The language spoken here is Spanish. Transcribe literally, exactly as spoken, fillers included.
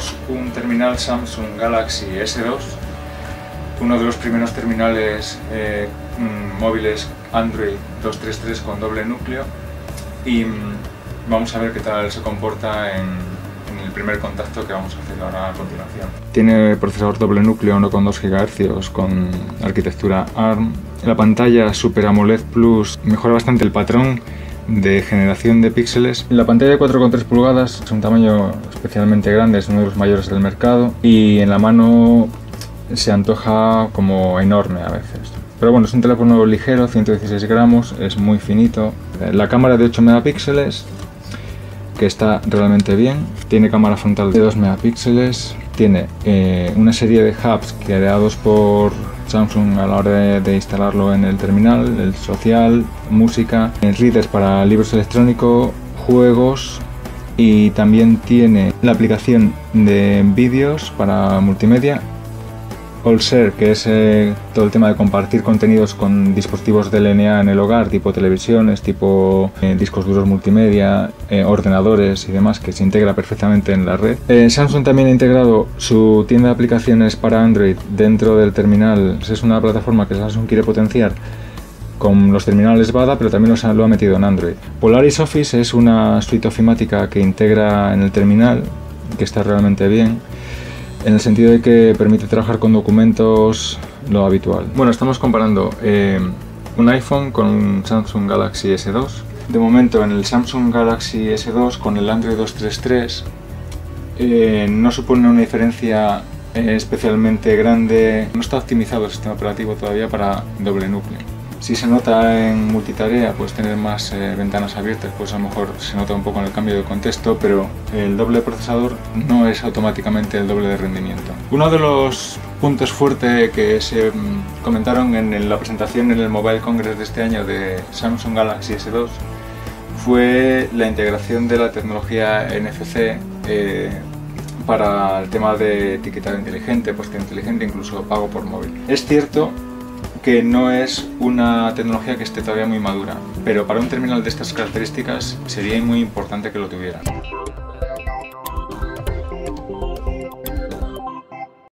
tenemos un terminal Samsung Galaxy S dos, uno de los primeros terminales eh, móviles Android dos tres tres con doble núcleo, y vamos a ver qué tal se comporta en, en el primer contacto que vamos a hacer ahora a continuación. Tiene procesador doble núcleo uno coma dos gigahercios con arquitectura ARM. La pantalla Super AMOLED Plus mejora bastante el patrón de generación de píxeles. La pantalla de cuatro coma tres pulgadas es un tamaño especialmente grande, es uno de los mayores del mercado, y en la mano se antoja como enorme a veces. Pero bueno, es un teléfono ligero, ciento dieciséis gramos, es muy finito. La cámara de ocho megapíxeles, que está realmente bien. Tiene cámara frontal de dos megapíxeles. Tiene eh, una serie de hubs creados por Samsung a la hora de, de instalarlo en el terminal, el social, música, readers para libros electrónicos, juegos, y también tiene la aplicación de vídeos para multimedia, AllShare, que es eh, todo el tema de compartir contenidos con dispositivos de L N A en el hogar, tipo televisiones, tipo eh, discos duros multimedia, eh, ordenadores y demás, que se integra perfectamente en la red. Eh, Samsung también ha integrado su tienda de aplicaciones para Android dentro del terminal. Es una plataforma que Samsung quiere potenciar con los terminales VADA, pero también los ha, lo ha metido en Android. Polaris Office es una suite ofimática que integra en el terminal, que está realmente bien, en el sentido de que permite trabajar con documentos lo habitual. Bueno, estamos comparando eh, un iPhone con un Samsung Galaxy S dos. De momento en el Samsung Galaxy S dos con el Android dos tres tres eh, no supone una diferencia eh, especialmente grande. No está optimizado el sistema operativo todavía para doble núcleo. Si se nota en multitarea, pues tener más eh, ventanas abiertas, pues a lo mejor se nota un poco en el cambio de contexto, pero el doble de procesador no es automáticamente el doble de rendimiento. Uno de los puntos fuertes que se mm, comentaron en la presentación en el Mobile Congress de este año de Samsung Galaxy S dos fue la integración de la tecnología N F C eh, para el tema de etiquetado inteligente, puesta inteligente, incluso pago por móvil. Es cierto que no es una tecnología que esté todavía muy madura, pero para un terminal de estas características sería muy importante que lo tuviera.